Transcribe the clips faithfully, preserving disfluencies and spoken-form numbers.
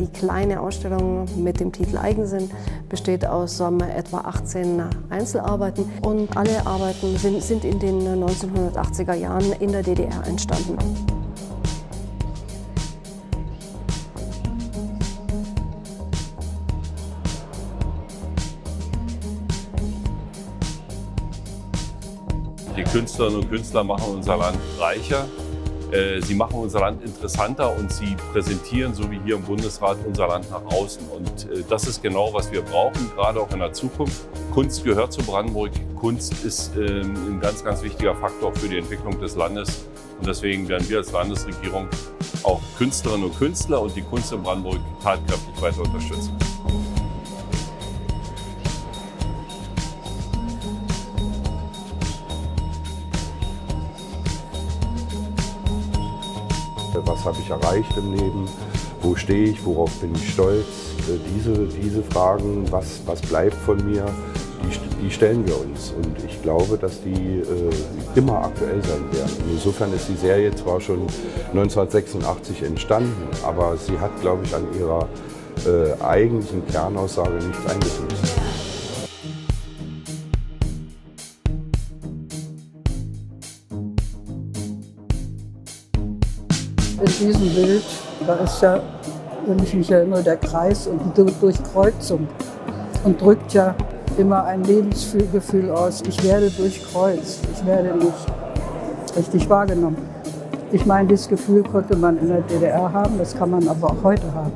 Die kleine Ausstellung mit dem Titel Eigensinn besteht aus sagen wir, etwa achtzehn Einzelarbeiten und alle Arbeiten sind, sind in den neunzehnhundertachtziger Jahren in der D D R entstanden. Die Künstlerinnen und Künstler machen unser Land reicher, sie machen unser Land interessanter und sie präsentieren, so wie hier im Bundesrat, unser Land nach außen. Und das ist genau, was wir brauchen, gerade auch in der Zukunft. Kunst gehört zu Brandenburg. Kunst ist ein ganz, ganz wichtiger Faktor für die Entwicklung des Landes. Und deswegen werden wir als Landesregierung auch Künstlerinnen und Künstler und die Kunst in Brandenburg tatkräftig weiter unterstützen. Was habe ich erreicht im Leben? Wo stehe ich? Worauf bin ich stolz? Diese, diese Fragen, was, was bleibt von mir, die, die stellen wir uns. Und ich glaube, dass die äh, immer aktuell sein werden. Insofern ist die Serie zwar schon neunzehnhundertsechsundachtzig entstanden, aber sie hat, glaube ich, an ihrer äh, eigentlichen Kernaussage nichts eingebüßt. In diesem Bild, da ist ja, wenn ich mich erinnere, der Kreis und die Durchkreuzung und drückt ja immer ein Lebensgefühl aus. Ich werde durchkreuzt, ich werde nicht richtig wahrgenommen. Ich meine, dieses Gefühl konnte man in der D D R haben, das kann man aber auch heute haben.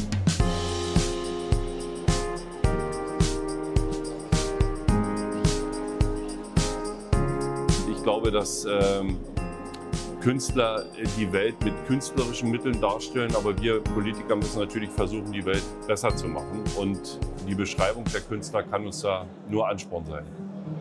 Ich glaube, dass ähm Künstler die Welt mit künstlerischen Mitteln darstellen, aber wir Politiker müssen natürlich versuchen, die Welt besser zu machen. Und die Beschreibung der Künstler kann uns da nur Ansporn sein.